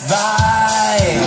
Why?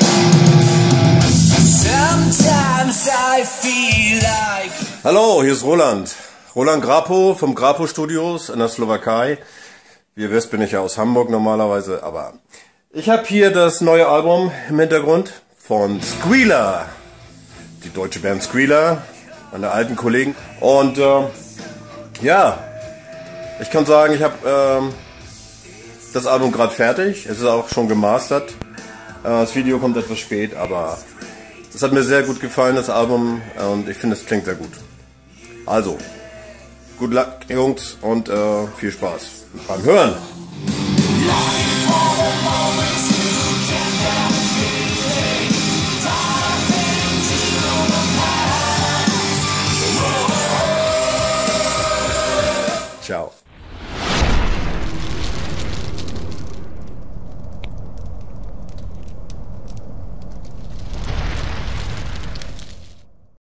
Sometimes I feel like... Hallo, hier ist Roland. Roland Grapo vom Grapo Studios in der Slowakei. Wie ihr wisst, bin ich ja aus Hamburg normalerweise, aber ich habe hier das neue Album im Hintergrund von Squealer. Die deutsche Band Squealer, meine alten Kollegen. Und ja, ich kann sagen, ich habe das Album gerade fertig. Es ist auch schon gemastert. Das Video kommt etwas spät, aber es hat mir sehr gut gefallen, das Album. Und ich finde, es klingt sehr gut. Also, good luck, Jungs, und viel Spaß beim Hören. Ciao.